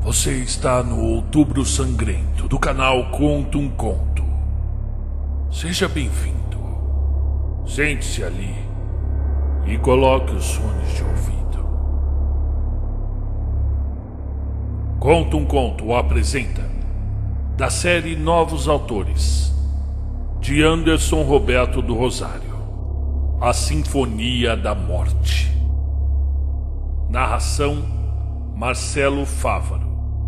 Você está no Outubro Sangrento do canal Conto um Conto. Seja bem-vindo. Sente-se ali e coloque os fones de ouvido. Conto um Conto apresenta, da série Novos Autores, de Anderson Roberto do Rosário, A Sinfonia da Morte. Narração Marcelo Fávaro.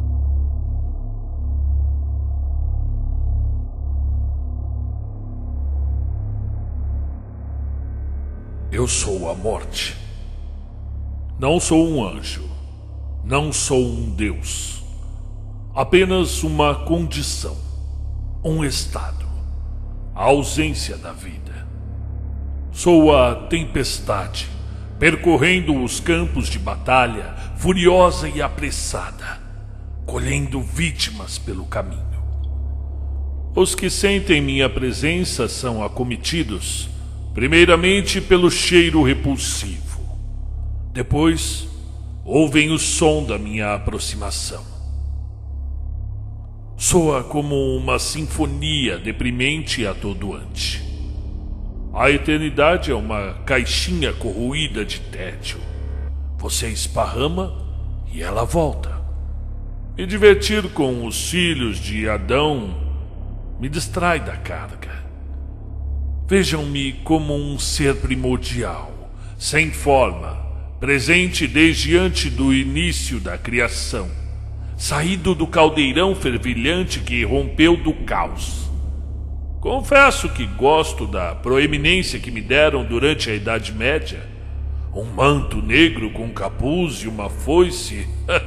Eu sou a morte. Não sou um anjo. Não sou um deus. Apenas uma condição. Um estado. A ausência da vida. Sou a tempestade, percorrendo os campos de batalha, furiosa e apressada, colhendo vítimas pelo caminho. Os que sentem minha presença são acometidos, primeiramente pelo cheiro repulsivo. Depois, ouvem o som da minha aproximação. Soa como uma sinfonia deprimente e atordoante. A eternidade é uma caixinha corroída de tédio. Você esparrama e ela volta. Me divertir com os filhos de Adão me distrai da carga. Vejam-me como um ser primordial, sem forma, presente desde antes do início da criação, saído do caldeirão fervilhante que rompeu do caos. Confesso que gosto da proeminência que me deram durante a Idade Média. Um manto negro com capuz e uma foice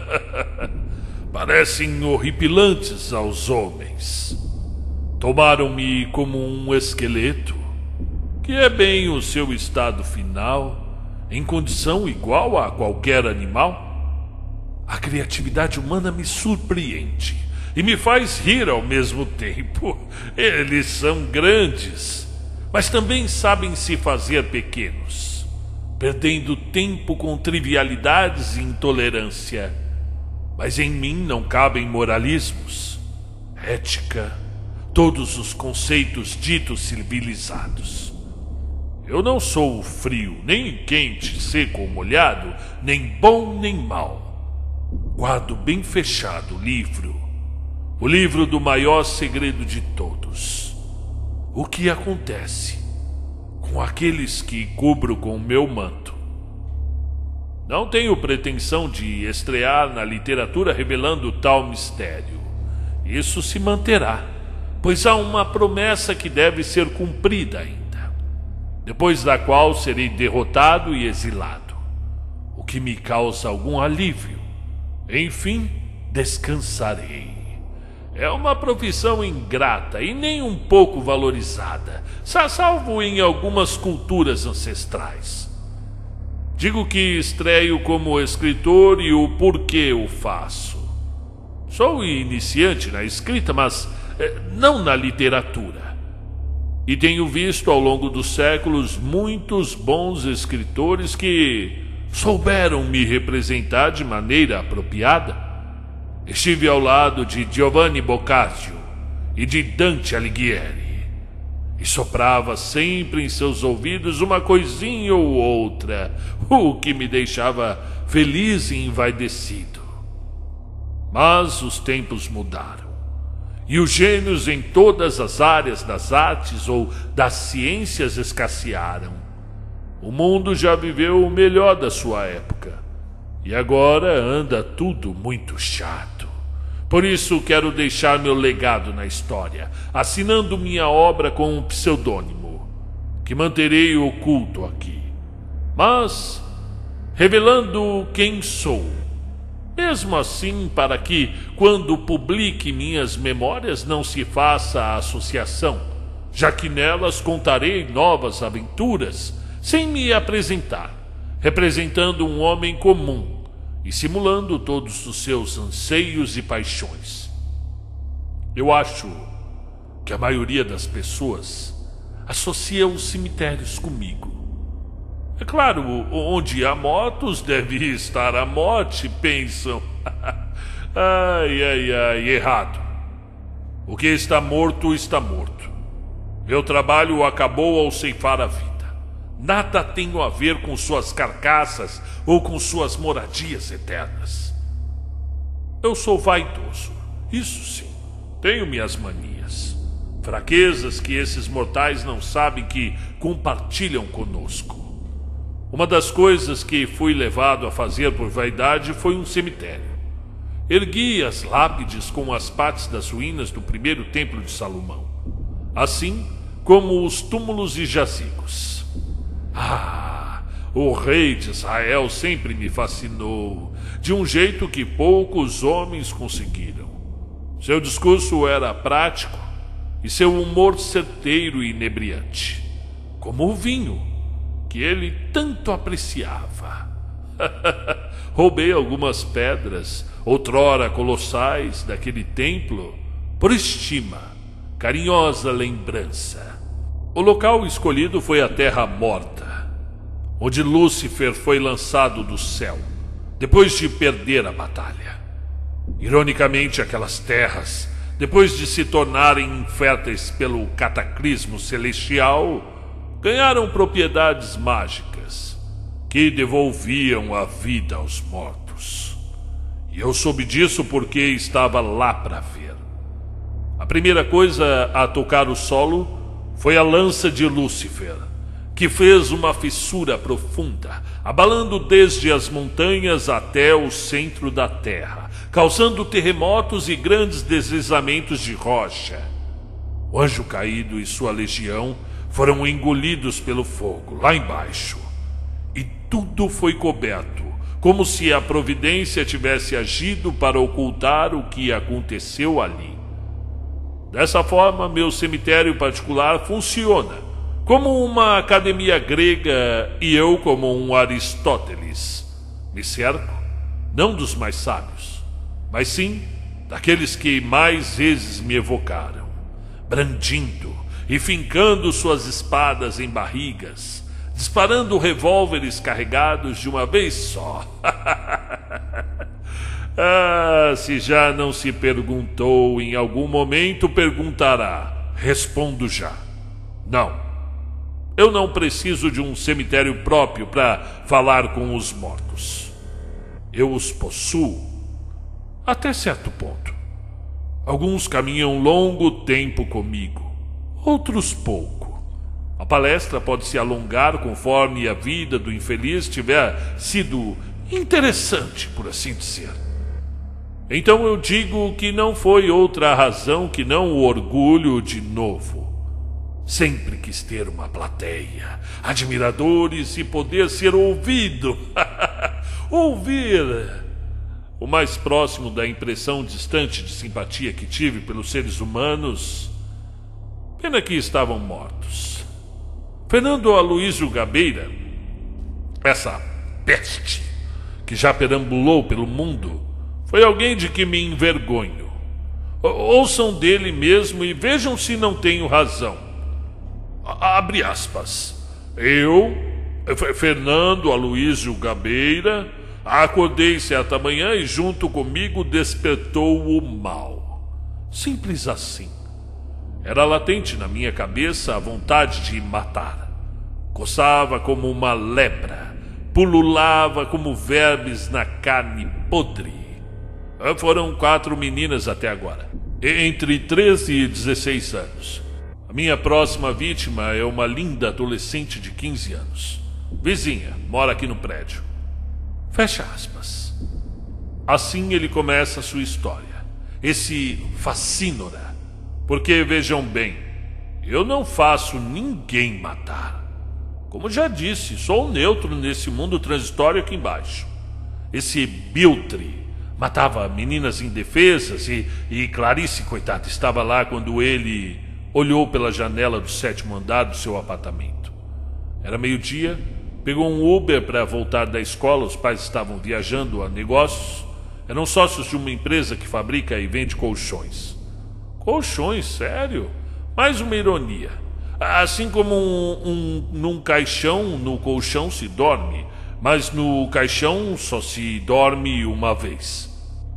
parecem horripilantes aos homens. Tomaram-me como um esqueleto, que é bem o seu estado final, em condição igual a qualquer animal. A criatividade humana me surpreende e me faz rir ao mesmo tempo. Eles são grandes, mas também sabem se fazer pequenos, perdendo tempo com trivialidades e intolerância. Mas em mim não cabem moralismos, ética, todos os conceitos ditos civilizados. Eu não sou frio, nem quente, seco ou molhado, nem bom nem mau. Guardo bem fechado o livro do maior segredo de todos. O que acontece com aqueles que cubro com meu manto? Não tenho pretensão de estrear na literatura revelando tal mistério. Isso se manterá, pois há uma promessa que deve ser cumprida ainda, depois da qual serei derrotado e exilado, o que me causa algum alívio. Enfim, descansarei. É uma profissão ingrata e nem um pouco valorizada, salvo em algumas culturas ancestrais. Digo que estreio como escritor e o porquê o faço. Sou iniciante na escrita, mas não na literatura. E tenho visto ao longo dos séculos muitos bons escritores que souberam me representar de maneira apropriada. Estive ao lado de Giovanni Boccaccio e de Dante Alighieri, e soprava sempre em seus ouvidos uma coisinha ou outra, o que me deixava feliz e envaidecido. Mas os tempos mudaram, e os gênios em todas as áreas das artes ou das ciências escassearam. O mundo já viveu o melhor da sua época, e agora anda tudo muito chato. Por isso quero deixar meu legado na história, assinando minha obra com um pseudônimo, que manterei oculto aqui, mas revelando quem sou. Mesmo assim, para que, quando publique minhas memórias, não se faça a associação, já que nelas contarei novas aventuras, sem me apresentar, representando um homem comum e simulando todos os seus anseios e paixões. Eu acho que a maioria das pessoas associa os cemitérios comigo. É claro, onde há mortos deve estar a morte, pensam. Ai, ai, ai, errado. O que está morto, está morto. Meu trabalho acabou ao ceifar a vida. Nada tenho a ver com suas carcaças ou com suas moradias eternas. Eu sou vaidoso, isso sim. Tenho minhas manias. Fraquezas que esses mortais não sabem que compartilham conosco. Uma das coisas que fui levado a fazer por vaidade foi um cemitério. Ergui as lápides com as partes das ruínas do primeiro templo de Salomão, assim como os túmulos e jazigos. O rei de Israel sempre me fascinou, de um jeito que poucos homens conseguiram. Seu discurso era prático e seu humor certeiro e inebriante, como o vinho, que ele tanto apreciava. Roubei algumas pedras, outrora colossais, daquele templo, por estima, carinhosa lembrança. O local escolhido foi a Terra Morta, onde Lúcifer foi lançado do céu, depois de perder a batalha. Ironicamente, aquelas terras, depois de se tornarem inférteis pelo cataclismo celestial, ganharam propriedades mágicas que devolviam a vida aos mortos. E eu soube disso porque estava lá para ver. A primeira coisa a tocar o solo foi a lança de Lúcifer, que fez uma fissura profunda, abalando desde as montanhas até o centro da terra, causando terremotos e grandes deslizamentos de rocha. O anjo caído e sua legião foram engolidos pelo fogo, lá embaixo. E tudo foi coberto, como se a providência tivesse agido para ocultar o que aconteceu ali. Dessa forma, meu cemitério particular funciona como uma academia grega e eu como um Aristóteles. Me cerco, não dos mais sábios, mas sim daqueles que mais vezes me evocaram, brandindo e fincando suas espadas em barrigas, disparando revólveres carregados de uma vez só. Se já não se perguntou, em algum momento perguntará. Respondo já. Não. Eu não preciso de um cemitério próprio para falar com os mortos. Eu os possuo até certo ponto. Alguns caminham longo tempo comigo, outros pouco. A palestra pode se alongar conforme a vida do infeliz tiver sido interessante, por assim dizer. Então eu digo que não foi outra razão que não o orgulho de novo. Sempre quis ter uma plateia, admiradores e poder ser ouvido. Ouvir. O mais próximo da impressão distante de simpatia que tive pelos seres humanos. Pena que estavam mortos. Fernando Aloísio Gabeira, essa peste que já perambulou pelo mundo, foi alguém de que me envergonho. Ouçam dele mesmo e vejam se não tenho razão. Abre aspas. Eu, Fernando Aloísio Gabeira, acordei certa manhã e junto comigo despertou o mal. Simples assim. Era latente na minha cabeça a vontade de matar. Coçava como uma lepra, pululava como vermes na carne podre. Foram 4 meninas até agora, entre 13 e 16 anos. A minha próxima vítima é uma linda adolescente de 15 anos. Vizinha, mora aqui no prédio. Fecha aspas. Assim ele começa a sua história. Esse facínora. Porque, vejam bem, eu não faço ninguém matar. Como já disse, sou neutro nesse mundo transitório aqui embaixo. Esse Biltre matava meninas indefesas e Clarice, coitada, estava lá quando ele olhou pela janela do 7º andar do seu apartamento. Era meio-dia, pegou um Uber para voltar da escola, os pais estavam viajando a negócios, eram sócios de uma empresa que fabrica e vende colchões. Colchões, sério? Mais uma ironia. Assim como num caixão, no colchão se dorme, mas no caixão só se dorme uma vez.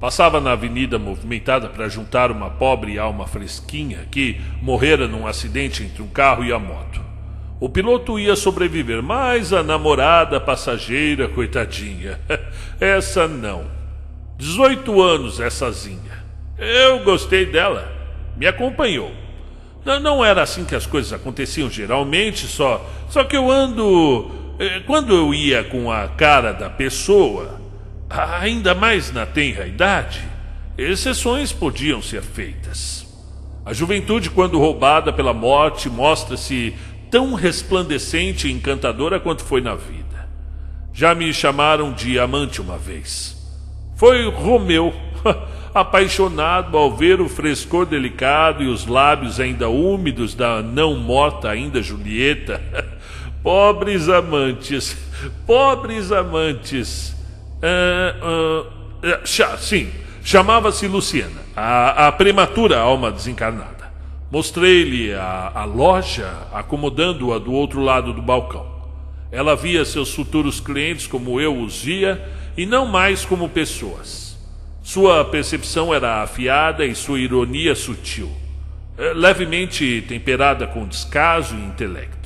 Passava na avenida movimentada para juntar uma pobre alma fresquinha que morrera num acidente entre um carro e a moto. O piloto ia sobreviver, mas a namorada passageira, coitadinha, essa não. 18 anos, essazinha. Eu gostei dela, me acompanhou. Não era assim que as coisas aconteciam geralmente, só que eu ando... Quando eu ia com a cara da pessoa, ainda mais na tenra idade, exceções podiam ser feitas. A juventude, quando roubada pela morte, mostra-se tão resplandecente e encantadora quanto foi na vida. Já me chamaram de amante uma vez. Foi Romeu, apaixonado ao ver o frescor delicado e os lábios ainda úmidos da não morta ainda Julieta. Pobres amantes, pobres amantes. Sim, chamava-se Luciana, a prematura alma desencarnada. Mostrei-lhe a loja, acomodando-a do outro lado do balcão. Ela via seus futuros clientes como eu os via e não mais como pessoas. Sua percepção era afiada e sua ironia sutil, levemente temperada com descaso e intelecto.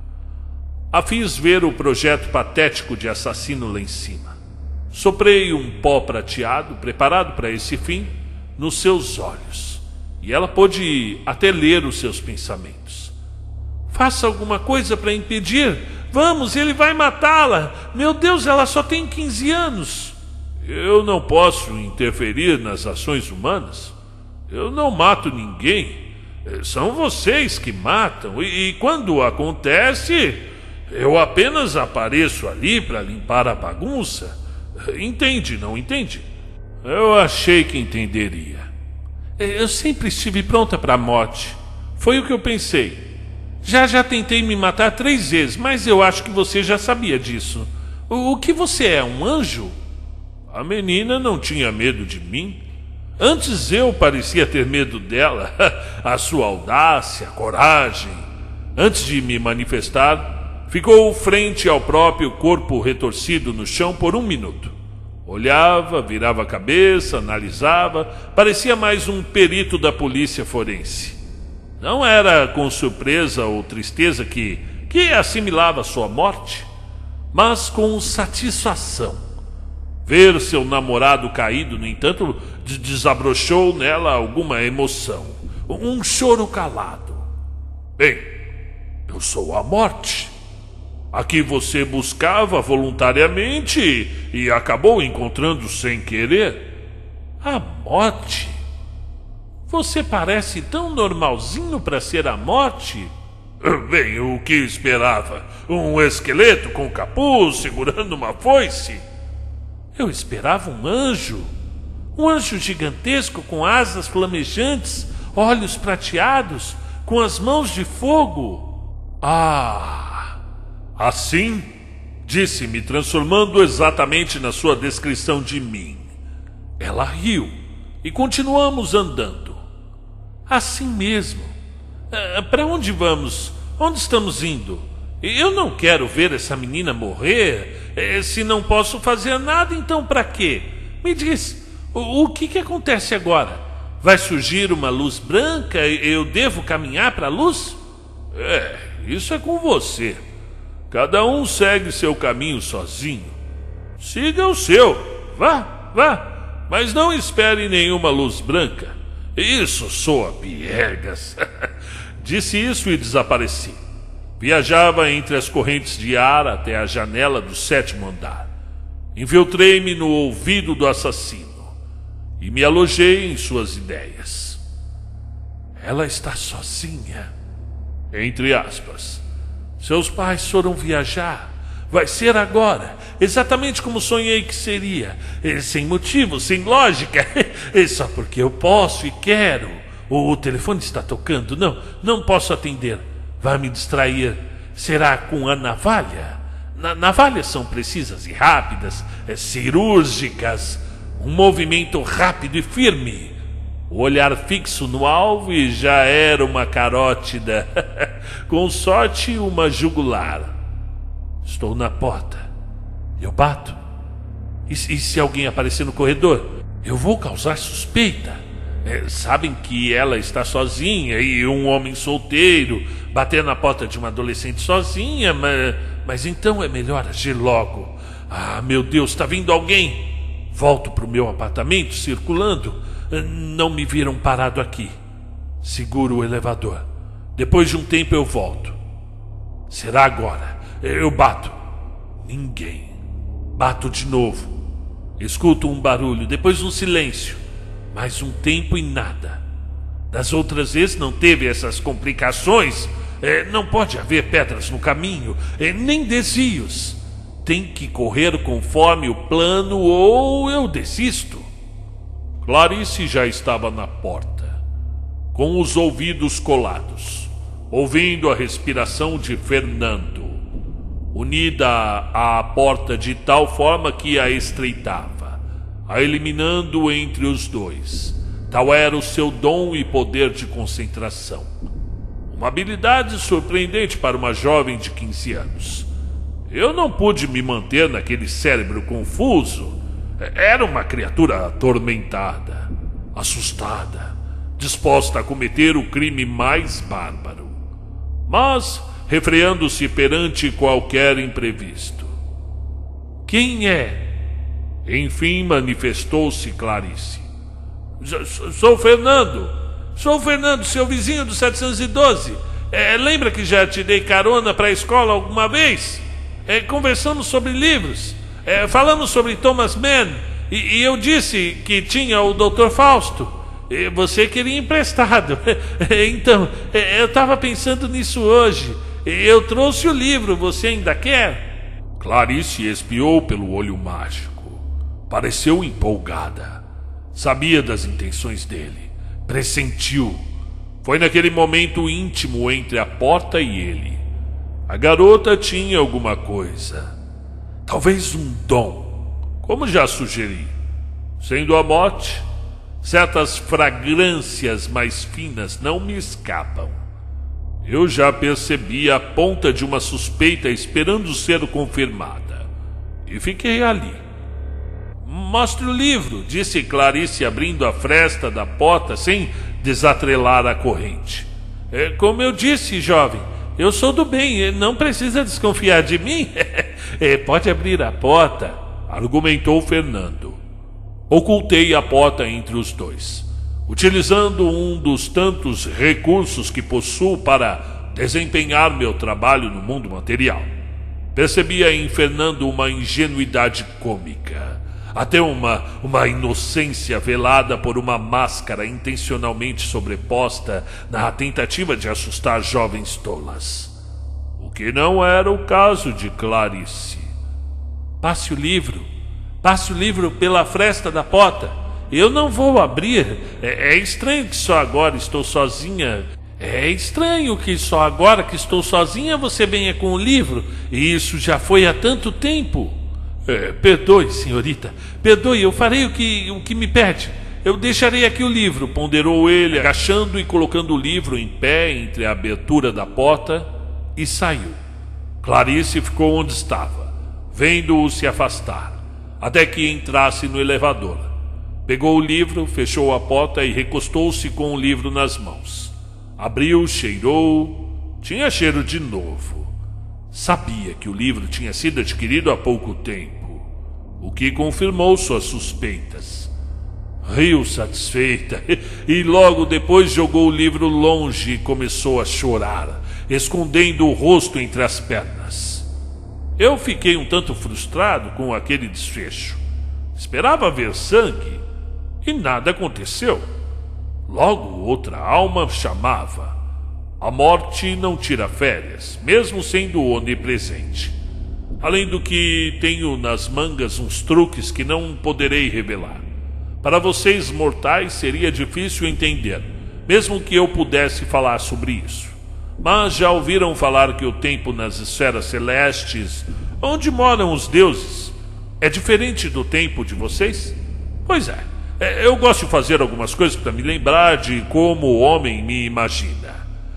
A fiz ver o projeto patético de assassino lá em cima. Soprei um pó prateado, preparado para esse fim, nos seus olhos, e ela pôde até ler os seus pensamentos. Faça alguma coisa para impedir. Vamos, ele vai matá-la. Meu Deus, ela só tem 15 anos. Eu não posso interferir nas ações humanas. Eu não mato ninguém. São vocês que matam. E quando acontece, eu apenas apareço ali para limpar a bagunça. Entende, não entende? Eu achei que entenderia. Eu sempre estive pronta para a morte. Foi o que eu pensei. Já tentei me matar 3 vezes, mas eu acho que você já sabia disso. O que você é, um anjo? A menina não tinha medo de mim. Antes eu parecia ter medo dela. A sua audácia, coragem. Antes de me manifestar, ficou frente ao próprio corpo retorcido no chão por 1 minuto. Olhava, virava a cabeça, analisava. Parecia mais um perito da polícia forense. Não era com surpresa ou tristeza que assimilava sua morte, mas com satisfação. Ver seu namorado caído, no entanto, desabrochou nela alguma emoção. Um choro calado. Bem, eu sou a morte. A que você buscava voluntariamente e acabou encontrando sem querer. A morte? Você parece tão normalzinho para ser a morte. Bem, o que esperava? Um esqueleto com capuz segurando uma foice? Eu esperava um anjo. Um anjo gigantesco com asas flamejantes, olhos prateados, com as mãos de fogo. Ah, assim? Disse-me, transformando exatamente na sua descrição de mim. Ela riu e continuamos andando. Assim mesmo. Para onde vamos? Onde estamos indo? Eu não quero ver essa menina morrer. Se não posso fazer nada, então para quê? Me diz, o que acontece agora? Vai surgir uma luz branca e eu devo caminhar para a luz? Isso é com você. Cada um segue seu caminho sozinho. Siga o seu. Vá. Mas não espere nenhuma luz branca. Isso soa piegas. Disse isso e desapareci. Viajava entre as correntes de ar até a janela do 7º andar. Infiltrei-me no ouvido do assassino e me alojei em suas ideias. Ela está sozinha. Entre aspas. Seus pais foram viajar. Vai ser agora, exatamente como sonhei que seria. Sem motivo, sem lógica. Só porque eu posso e quero. O telefone está tocando. Não posso atender. Vai me distrair. Será com a navalha? Navalhas são precisas e rápidas, cirúrgicas. Um movimento rápido e firme. O olhar fixo no alvo e já era uma carótida. Com sorte, uma jugular. Estou na porta. Eu bato. E se alguém aparecer no corredor? Eu vou causar suspeita. Sabem que ela está sozinha e um homem solteiro bater na porta de uma adolescente sozinha, mas então é melhor agir logo. Ah, meu Deus, está vindo alguém. Volto para o meu apartamento circulando. Não me viram parado aqui. Seguro o elevador. Depois de um tempo eu volto. Será agora. Eu bato. Ninguém. Bato de novo. Escuto um barulho, depois um silêncio. Mais um tempo e nada. Das outras vezes não teve essas complicações. Não pode haver pedras no caminho, nem desvios. Tem que correr conforme o plano ou eu desisto. Clarice já estava na porta, com os ouvidos colados, ouvindo a respiração de Fernando, unida à porta de tal forma que a estreitava, a eliminando entre os dois. Tal era o seu dom e poder de concentração. Uma habilidade surpreendente para uma jovem de 15 anos. Eu não pude me manter naquele cérebro confuso. Era uma criatura atormentada, assustada, disposta a cometer o crime mais bárbaro, mas refreando-se perante qualquer imprevisto. Quem é? Enfim manifestou-se Clarice. Sou Fernando. Sou Fernando, seu vizinho do 712. Lembra que já te dei carona para a escola alguma vez? Conversamos sobre livros. Falamos sobre Thomas Mann. E eu disse que tinha o Dr. Fausto. Você queria emprestado. Então, eu estava pensando nisso hoje. Eu trouxe o livro, você ainda quer? Clarice espiou pelo olho mágico. Pareceu empolgada. Sabia das intenções dele. Pressentiu. Foi naquele momento íntimo entre a porta e ele. A garota tinha alguma coisa. Talvez um dom, como já sugeri. Sendo a morte, certas fragrâncias mais finas não me escapam. Eu já percebi a ponta de uma suspeita esperando ser confirmada. E fiquei ali. Mostre o livro, disse Clarice abrindo a fresta da porta sem desatrelar a corrente. Como eu disse, jovem, eu sou do bem, não precisa desconfiar de mim. Pode abrir a porta, argumentou Fernando. Ocultei a porta entre os dois, utilizando um dos tantos recursos que possuo para desempenhar meu trabalho no mundo material. Percebia em Fernando uma ingenuidade cômica, até uma inocência velada por uma máscara intencionalmente sobreposta na tentativa de assustar jovens tolas. O que não era o caso de Clarice. Passe o livro pela fresta da porta. Eu não vou abrir. É estranho que só agora estou sozinha. É estranho que só agora que estou sozinha você venha com o livro. E isso já foi há tanto tempo. Perdoe, senhorita. Perdoe, eu farei o que me pede. Eu deixarei aqui o livro, ponderou ele, agachando e colocando o livro em pé entre a abertura da porta, e saiu. Clarice ficou onde estava, vendo-o se afastar, até que entrasse no elevador. Pegou o livro, fechou a porta e recostou-se com o livro nas mãos. Abriu, cheirou. Tinha cheiro de novo. Sabia que o livro tinha sido adquirido há pouco tempo, o que confirmou suas suspeitas. Riu satisfeita e logo depois jogou o livro longe e começou a chorar, escondendo o rosto entre as pernas. Eu fiquei um tanto frustrado com aquele desfecho. Esperava ver sangue e nada aconteceu. Logo outra alma chamava. A morte não tira férias, mesmo sendo onipresente. Além do que tenho nas mangas uns truques que não poderei revelar. Para vocês mortais seria difícil entender, mesmo que eu pudesse falar sobre isso. Mas já ouviram falar que o tempo nas esferas celestes, onde moram os deuses, é diferente do tempo de vocês? Pois é, eu gosto de fazer algumas coisas para me lembrar de como o homem me imagina.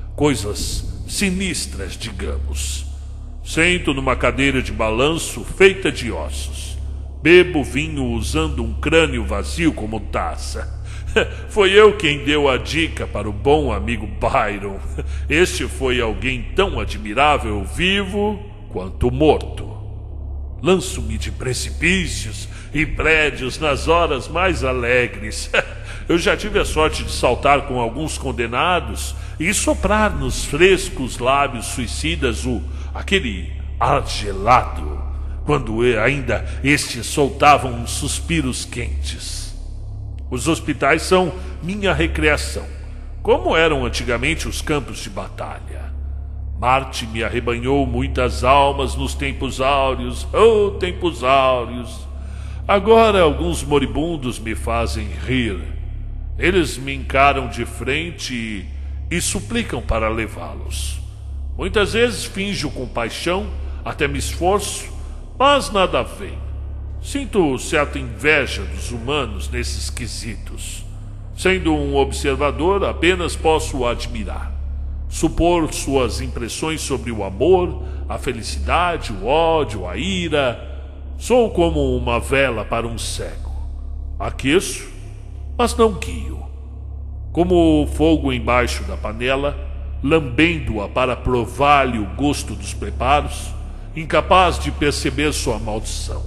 Coisas sinistras, digamos. Sento numa cadeira de balanço feita de ossos. Bebo vinho usando um crânio vazio como taça. Foi eu quem deu a dica para o bom amigo Byron. Este foi alguém tão admirável vivo quanto morto. Lanço-me de precipícios e prédios nas horas mais alegres. Eu já tive a sorte de saltar com alguns condenados e soprar nos frescos lábios suicidas aquele ar gelado, quando ainda estes soltavam suspiros quentes. Os hospitais são minha recreação, como eram antigamente os campos de batalha. Marte me arrebanhou muitas almas nos tempos áureos, oh, tempos áureos. Agora alguns moribundos me fazem rir. Eles me encaram de frente e suplicam para levá-los. Muitas vezes finjo compaixão, até me esforço, mas nada vem. Sinto certa inveja dos humanos nesses quesitos. Sendo um observador, apenas posso admirar, supor suas impressões sobre o amor, a felicidade, o ódio, a ira. Sou como uma vela para um cego. Aqueço, mas não guio. Como o fogo embaixo da panela, lambendo-a para provar-lhe o gosto dos preparos, incapaz de perceber sua maldição.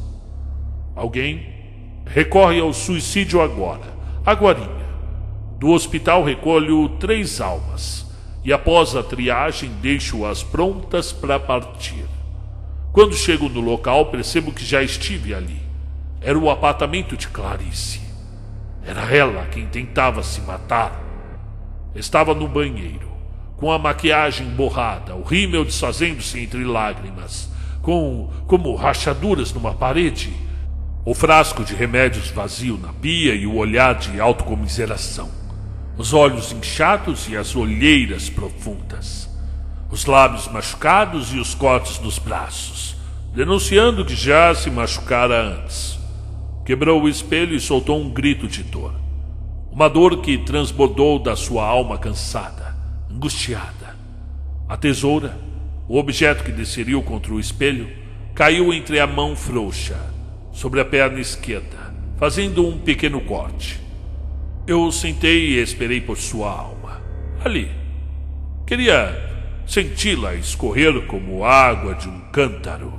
Alguém recorre ao suicídio agorinha. Do hospital recolho 3 almas e após a triagem deixo-as prontas para partir. Quando chego no local percebo que já estive ali. Era o apartamento de Clarice. Era ela quem tentava se matar. Estava no banheiro, com a maquiagem borrada, o rímel desfazendo-se entre lágrimas, como rachaduras numa parede, o frasco de remédios vazio na pia e o olhar de autocomiseração, os olhos inchados e as olheiras profundas, os lábios machucados e os cortes nos braços, denunciando que já se machucara antes. Quebrou o espelho e soltou um grito de dor. Uma dor que transbordou da sua alma cansada, angustiada. A tesoura, o objeto que desferiu contra o espelho, caiu entre a mão frouxa, sobre a perna esquerda, fazendo um pequeno corte. Eu sentei e esperei por sua alma. Ali. Queria senti-la escorrer como água de um cântaro.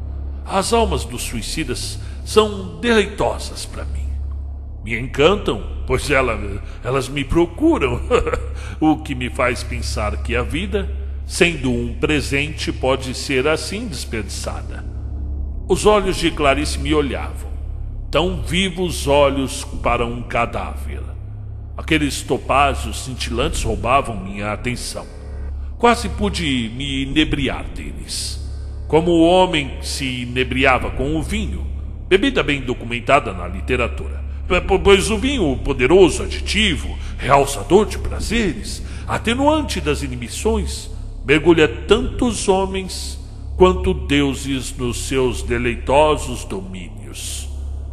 As almas dos suicidas são deleitosas para mim. Me encantam, pois elas me procuram, o que me faz pensar que a vida, sendo um presente, pode ser assim desperdiçada. Os olhos de Clarice me olhavam, tão vivos olhos para um cadáver. Aqueles topázios cintilantes roubavam minha atenção. Quase pude me inebriar deles, como o homem se inebriava com o vinho, bebida bem documentada na literatura. Pois o vinho, poderoso aditivo, realçador de prazeres, atenuante das inibições, mergulha tantos homens quanto deuses nos seus deleitosos domínios.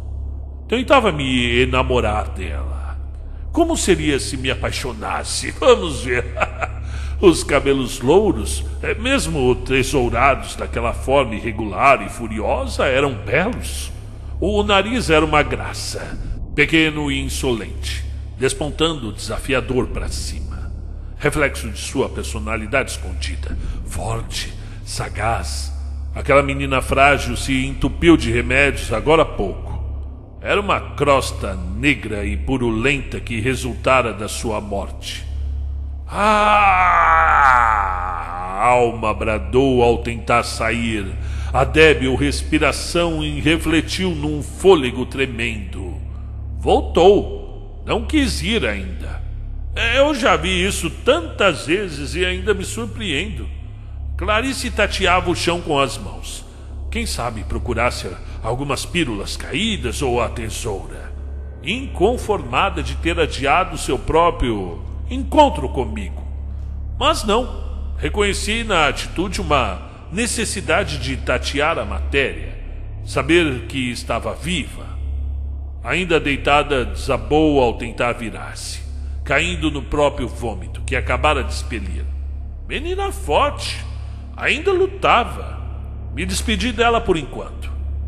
Tentava me enamorar dela. Como seria se me apaixonasse? Vamos ver. Os cabelos louros, mesmo tesourados daquela forma irregular e furiosa, eram belos. O nariz era uma graça, pequeno e insolente, despontando desafiador para cima, reflexo de sua personalidade escondida, forte, sagaz. Aquela menina frágil se entupiu de remédios agora há pouco. Era uma crosta negra e purulenta que resultara da sua morte. Ah! A alma bradou ao tentar sair. A débil respiração refletiu num fôlego tremendo. Voltou. Não quis ir ainda. Eu já vi isso tantas vezes e ainda me surpreendo. Clarice tateava o chão com as mãos. Quem sabe procurasse algumas pílulas caídas ou a tesoura. Inconformada de ter adiado seu próprio encontro comigo. Mas não. Reconheci na atitude uma necessidade de tatear a matéria, saber que estava viva. Ainda deitada, desabou ao tentar virar-se, caindo no próprio vômito que acabara de expelir. Menina forte, ainda lutava. Me despedi dela por enquanto.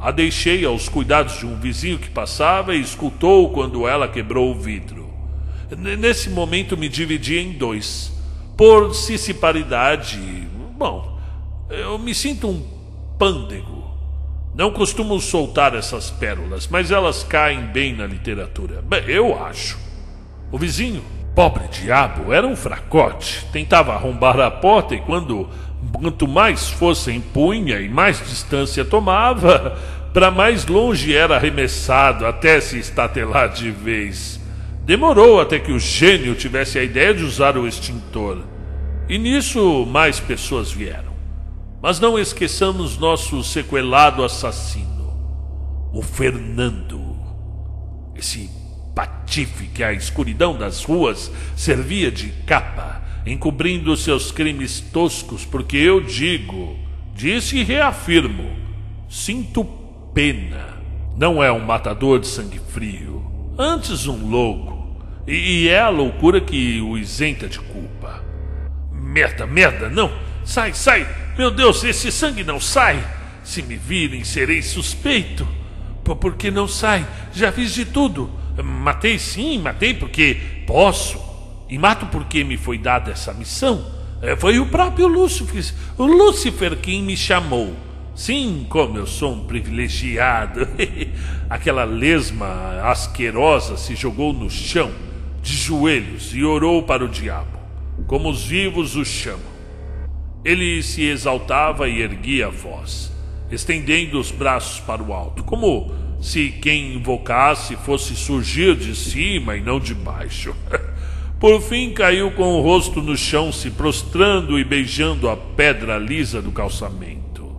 A deixei aos cuidados de um vizinho que passava e escutou quando ela quebrou o vidro. Nesse momento me dividi em dois. Por ciciparidade, bom, eu me sinto um pândego. Não costumo soltar essas pérolas, mas elas caem bem na literatura. Bem, eu acho. O vizinho, pobre diabo, era um fracote. Tentava arrombar a porta e quanto mais força impunha e mais distância tomava, para mais longe era arremessado até se estatelar de vez. Demorou até que o gênio tivesse a ideia de usar o extintor. E nisso mais pessoas vieram. Mas não esqueçamos nosso sequelado assassino, o Fernando. Esse patife que a escuridão das ruas servia de capa, encobrindo seus crimes toscos, porque eu disse e reafirmo, sinto pena. Não é um matador de sangue frio, antes um louco, e é a loucura que o isenta de culpa. Merda, não, sai, meu Deus, esse sangue não sai. Se me virem, serei suspeito. Por que não sai? Já fiz de tudo. Matei sim, matei porque posso. E mato porque me foi dada essa missão. Foi o próprio Lúcifer quem me chamou. Sim, como eu sou um privilegiado. Aquela lesma asquerosa se jogou no chão, de joelhos, e orou para o diabo, como os vivos o chamam. Ele se exaltava e erguia a voz, estendendo os braços para o alto, como se quem invocasse fosse surgir de cima e não de baixo. Por fim caiu com o rosto no chão, se prostrando e beijando a pedra lisa do calçamento.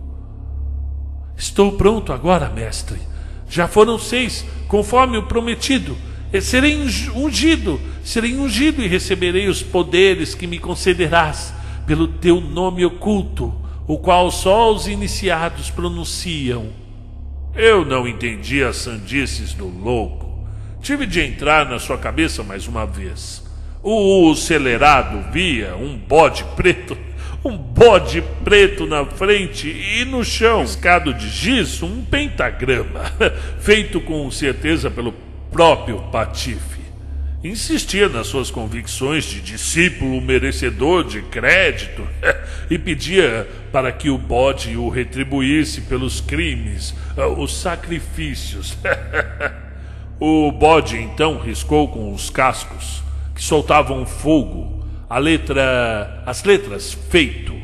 Estou pronto agora, mestre. Já foram 6, conforme o prometido. Serei ungido e receberei os poderes que me concederás pelo teu nome oculto, o qual só os iniciados pronunciam. Eu não entendi as sandices do louco. Tive de entrar na sua cabeça mais uma vez. O celerado via um bode preto na frente e no chão, riscado de giz, um pentagrama, feito com certeza pelo próprio patife. Insistia nas suas convicções de discípulo merecedor de crédito e pedia para que o bode o retribuísse pelos crimes, os sacrifícios. O bode então riscou com os cascos, que soltavam fogo, as letras feito,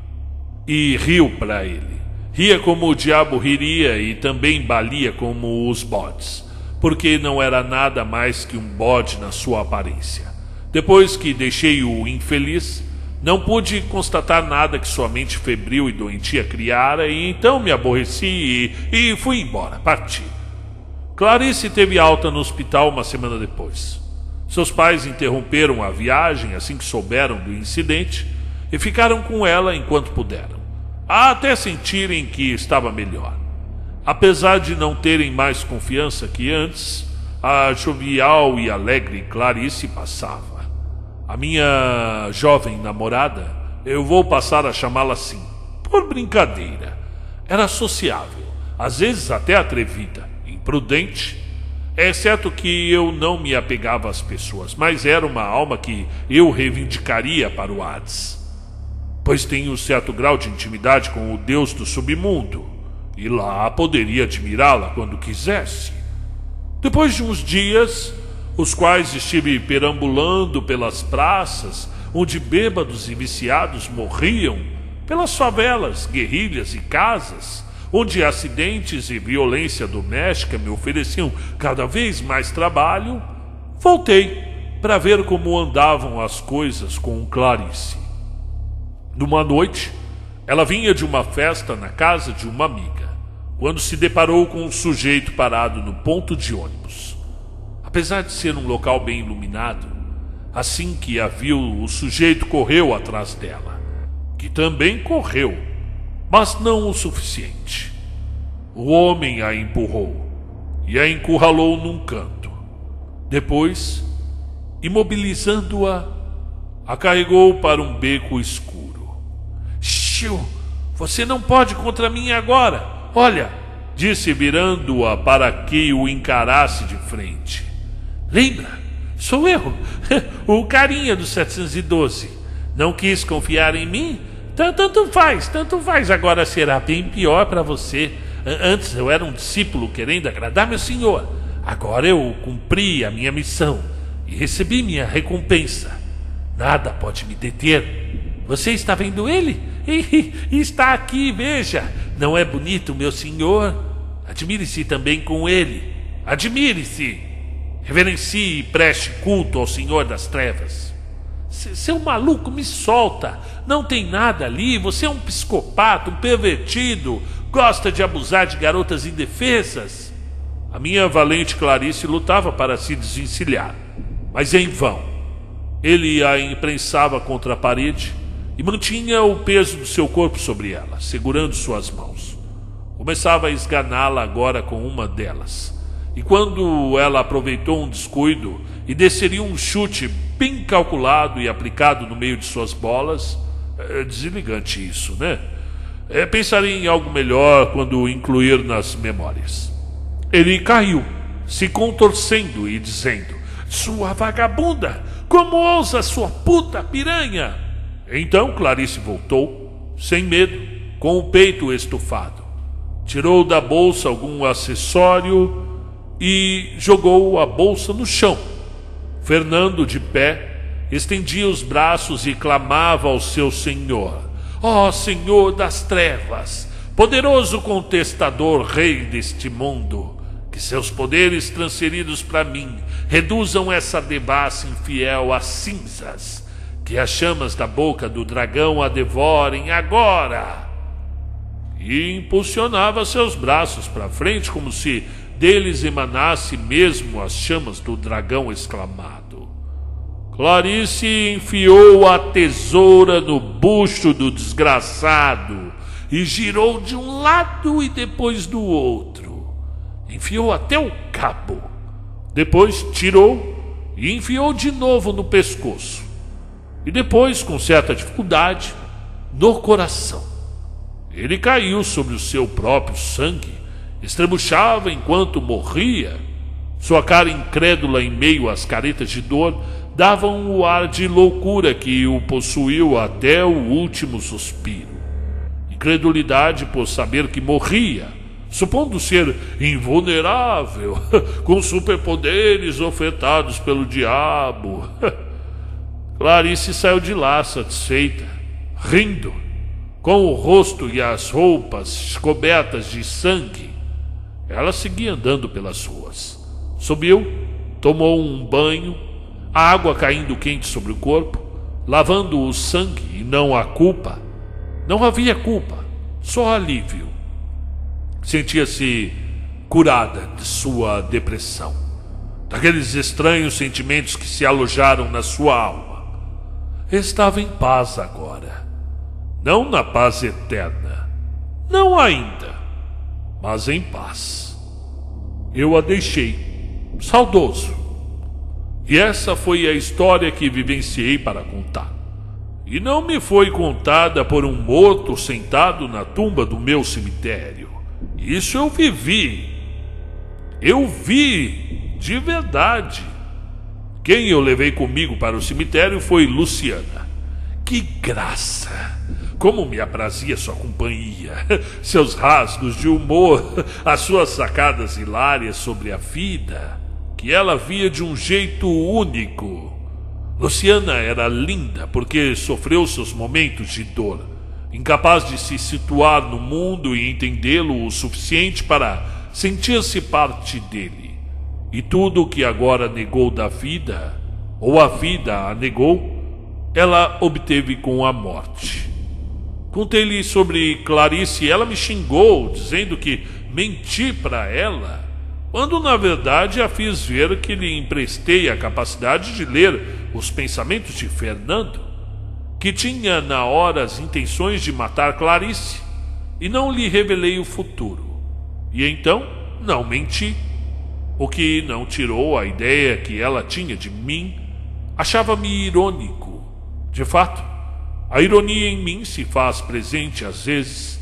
e riu para ele. Ria como o diabo riria e também balia como os bodes, porque não era nada mais que um bode na sua aparência. Depois que deixei-o infeliz, não pude constatar nada que sua mente febril e doentia criara, e então me aborreci e fui embora, parti. Clarice teve alta no hospital uma semana depois. Seus pais interromperam a viagem assim que souberam do incidente e ficaram com ela enquanto puderam, até sentirem que estava melhor. Apesar de não terem mais confiança que antes, a jovial e alegre Clarice passava. A minha jovem namorada, eu vou passar a chamá-la assim, por brincadeira, era sociável, às vezes até atrevida, imprudente, exceto que eu não me apegava às pessoas, mas era uma alma que eu reivindicaria para o Hades, pois tenho um certo grau de intimidade com o Deus do submundo, e lá poderia admirá-la quando quisesse. Depois de uns dias, os quais estive perambulando pelas praças, onde bêbados e viciados morriam, pelas favelas, guerrilhas e casas, onde acidentes e violência doméstica me ofereciam cada vez mais trabalho, voltei para ver como andavam as coisas com Clarice. Numa noite, ela vinha de uma festa na casa de uma amiga, quando se deparou com um sujeito parado no ponto de ônibus. Apesar de ser um local bem iluminado, assim que a viu, o sujeito correu atrás dela, que também correu, mas não o suficiente. O homem a empurrou e a encurralou num canto. Depois, imobilizando-a, a carregou para um beco escuro. Chiu, você não pode contra mim agora. Olha, disse virando-a para que o encarasse de frente. Lembra? Sou eu, o carinha do 712. Não quis confiar em mim? Tanto faz. Agora será bem pior para você. Antes eu era um discípulo querendo agradar meu senhor. Agora eu cumpri a minha missão e recebi minha recompensa. Nada pode me deter. Você está vendo ele? E está aqui, veja. Não é bonito, meu senhor? Admire-se também com ele. Admire-se. Reverencie e preste culto ao Senhor das Trevas. Seu maluco, me solta. Não tem nada ali. Você é um psicopata, um pervertido. Gosta de abusar de garotas indefesas. A minha valente Clarice lutava para se desvencilhar, mas em vão. Ele a imprensava contra a parede e mantinha o peso do seu corpo sobre ela, segurando suas mãos. Começava a esganá-la agora com uma delas. E quando ela aproveitou um descuido e desceria um chute bem calculado e aplicado no meio de suas bolas, deselegante isso, né? Pensaria em algo melhor quando incluir nas memórias. Ele caiu, se contorcendo e dizendo: sua vagabunda, como ousa, sua puta piranha? Então Clarice voltou, sem medo, com o peito estufado. Tirou da bolsa algum acessório e jogou a bolsa no chão. Fernando, de pé, estendia os braços e clamava ao seu senhor: ó Senhor das Trevas, poderoso contestador, rei deste mundo, que seus poderes transferidos para mim reduzam essa devassa infiel a cinzas, que as chamas da boca do dragão a devorem agora. E impulsionava seus braços para frente como se deles emanasse mesmo as chamas do dragão exclamado. Clarice enfiou a tesoura no bucho do desgraçado e girou de um lado e depois do outro. Enfiou até o cabo. Depois tirou e enfiou de novo no pescoço. E depois, com certa dificuldade, no coração. Ele caiu sobre o seu próprio sangue, estrebuchava enquanto morria. Sua cara incrédula em meio às caretas de dor davam o ar de loucura que o possuiu até o último suspiro. Incredulidade por saber que morria, supondo ser invulnerável, com superpoderes ofertados pelo diabo. Clarice saiu de lá satisfeita, rindo, com o rosto e as roupas cobertas de sangue. Ela seguia andando pelas ruas. Subiu, tomou um banho, a água caindo quente sobre o corpo, lavando o sangue e não a culpa. Não havia culpa, só alívio. Sentia-se curada de sua depressão, daqueles estranhos sentimentos que se alojaram na sua alma. Estava em paz agora. Não na paz eterna, não ainda, mas em paz. Eu a deixei, saudoso. E essa foi a história que vivenciei para contar. E não me foi contada por um morto sentado na tumba do meu cemitério. Isso eu vivi. Eu vi, de verdade. Quem eu levei comigo para o cemitério foi Luciana. Que graça! Como me aprazia sua companhia, seus rasgos de humor, as suas sacadas hilárias sobre a vida, que ela via de um jeito único. Luciana era linda porque sofreu seus momentos de dor, incapaz de se situar no mundo e entendê-lo o suficiente para sentir-se parte dele. E tudo o que agora negou da vida, ou a vida a negou, ela obteve com a morte. Contei-lhe sobre Clarice e ela me xingou, dizendo que menti para ela, quando na verdade a fiz ver que lhe emprestei a capacidade de ler os pensamentos de Fernando, que tinha na hora as intenções de matar Clarice, e não lhe revelei o futuro. E então não menti, o que não tirou a ideia que ela tinha de mim. Achava-me irônico. De fato, a ironia em mim se faz presente às vezes.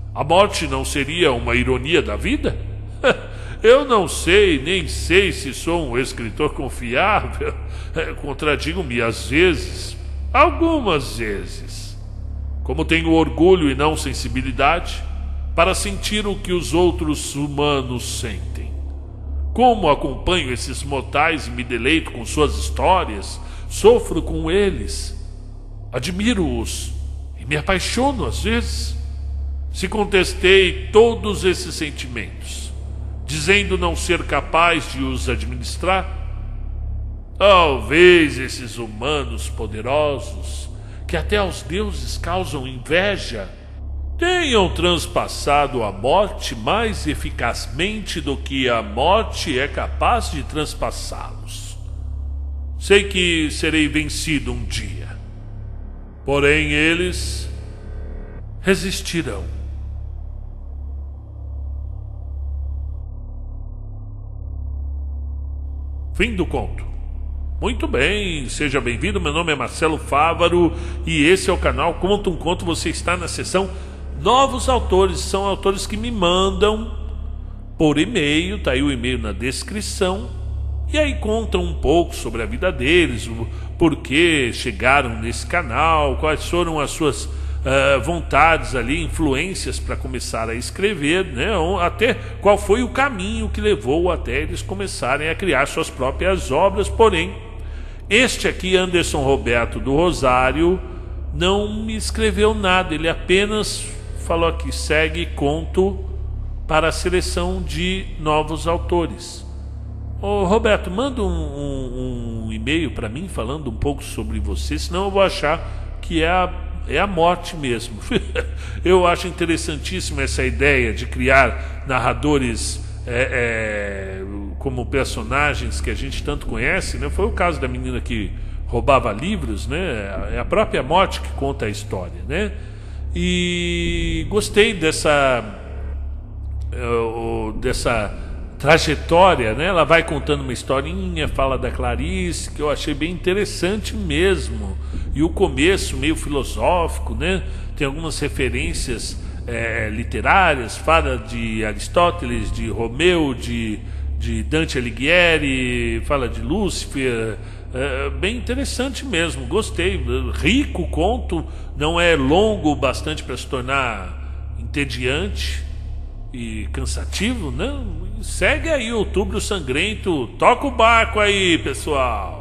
A morte não seria uma ironia da vida? Eu não sei, nem sei se sou um escritor confiável. Contradigo-me às vezes, algumas vezes. Como tenho orgulho e não sensibilidade para sentir o que os outros humanos sentem. Como acompanho esses mortais e me deleito com suas histórias, sofro com eles, admiro-os e me apaixono às vezes. Se contestei todos esses sentimentos, dizendo não ser capaz de os administrar, talvez esses humanos poderosos, que até aos deuses causam inveja, tenham transpassado a morte mais eficazmente do que a morte é capaz de transpassá-los. Sei que serei vencido um dia, porém eles resistirão. Fim do conto. Muito bem, seja bem-vindo, meu nome é Marcelo Fávaro e esse é o canal Conta um Conto. Você está na seção Novos Autores, são autores que me mandam por e-mail, tá aí o e-mail na descrição, e aí contam um pouco sobre a vida deles, o porquê chegaram nesse canal, quais foram as suas vontades ali, influências para começar a escrever, né? Até qual foi o caminho que levou até eles começarem a criar suas próprias obras. Porém, este aqui, Anderson Roberto do Rosário, não me escreveu nada, ele apenas falou aqui: segue conto para a seleção de novos autores. Ô Roberto, manda um e-mail para mim falando um pouco sobre você, senão eu vou achar que é a morte mesmo. Eu acho interessantíssima essa ideia de criar narradores como personagens que a gente tanto conhece, né? Foi o caso da menina que roubava livros, né? É a própria morte que conta a história, né? E gostei dessa trajetória, né? Ela vai contando uma historinha, fala da Clarice, que eu achei bem interessante mesmo, e o começo meio filosófico, né? Tem algumas referências literárias, fala de Aristóteles, de Romeu, de Dante Alighieri, fala de Lúcifer. Bem interessante mesmo, gostei, rico conto, não é longo o bastante para se tornar entediante e cansativo, né? Segue aí Outubro Sangrento, toca o barco aí, pessoal.